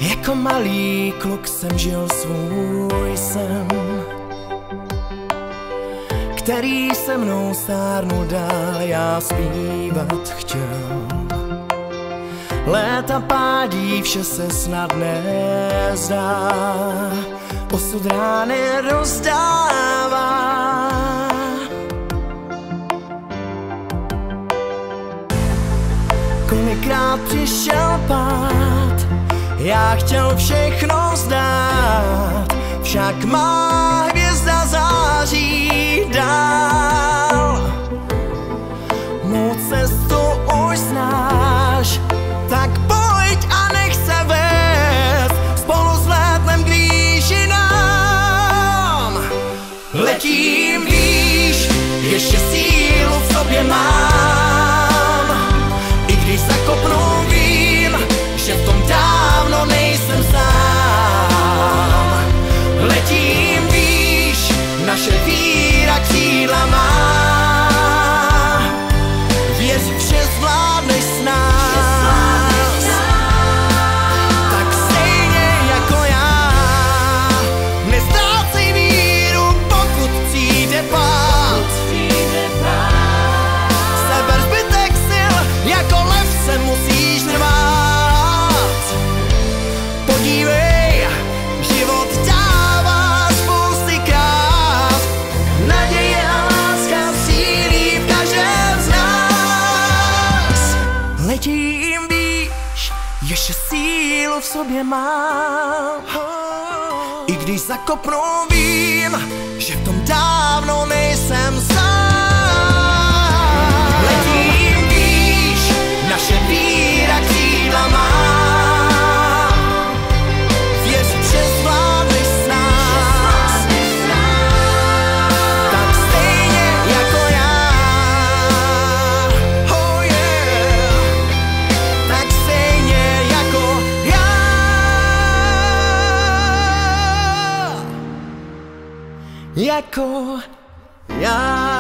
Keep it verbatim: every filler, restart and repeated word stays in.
Jako malý kluk jsem žil svůj sen, který se mnou stárnul dál, já zpívat chtěl. Léta pádí, vše se snad nezdá, osud rány rozdává. Kolikrát přišel pád, já chtěl všechno vzdát, však má hvězda září dál. Mou cestu už znáš, tak pojď a nech se vést, spolu vzlétnem k výšinám. Letím výš, ještě sílu v sobě mám, i když zakopnu vím, že v tom dávno nejsem sám. Letím výš, naše víra křídla má, věř, vše zvládneš s nás. Tak stejně jako já, neztrácej víru, pokud přijde pád. Seber zbytek sil, jako lev se musíš rvát. Podívej, život dává spousty krás, naděje a láska sílí v každém z nás. Letím výš, ještě sílu v sobě mám, i když zakopnu vím, že v tom dávno nejsem sám. Letím výš, naše víra křídla má, věř, že zvládneš s nás. Tak stejně jako já, oh yeah, tak stejně jako já. Jako já.